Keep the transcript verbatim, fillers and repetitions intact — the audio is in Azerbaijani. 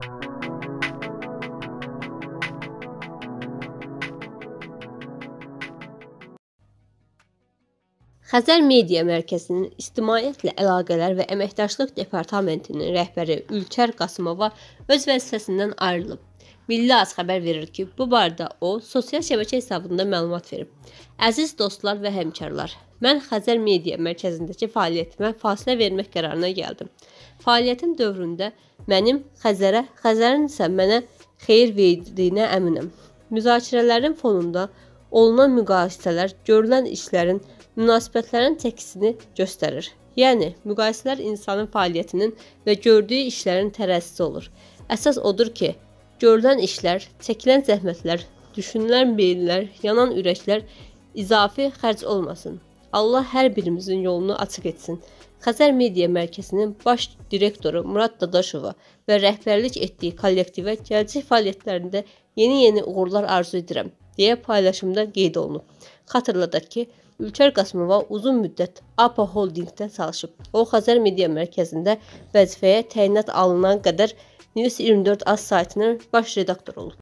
Xəzər Media Mərkəzinin İctimaiyyətlə Əlaqələr və Əməkdaşlıq Departamentinin rəhbəri Ülkər Qasımova öz vəzifəsindən ayrılıb. Milli Az xəbər verir ki, bu barədə o, sosial şəbəkə hesabında məlumat verib. Əziz dostlar və həmkarlar, mən Xəzər Media Mərkəzindəki fəaliyyətimə fasilə vermək qərarına gəldim. Fəaliyyətim dövründə mənim Xəzərə, Xəzərin isə mənə xeyir verdiyinə əminəm. Müzakirələrin fonunda olunan müqayisələr görülən işlərin, münasibətlərin təksini göstərir. Yəni, müqayisələr insanın fəaliyyətinin və gördüyü işlərin tərəzisi olur. Əsas odur ki, görülən işlər, çəkilən zəhmətlər, düşünülən beyinlər, yanan ürəklər izafi xərc olmasın. Allah hər birimizin yolunu açıq etsin. Xəzər Media Mərkəzinin baş direktoru Murad Dadaşova və rəhbərlik etdiyi kollektivə gələcək fəaliyyətlərində yeni-yeni uğurlar arzu edirəm, deyə paylaşımda qeyd olunub. Xatırladaq ki, Ülkər Qasımova uzun müddət A P A Holdingdə çalışıb. O, Xəzər Media Mərkəzində vəzifəyə təyinat alınana qədər News iyirmi dörd A saytının baş redaktoru olub.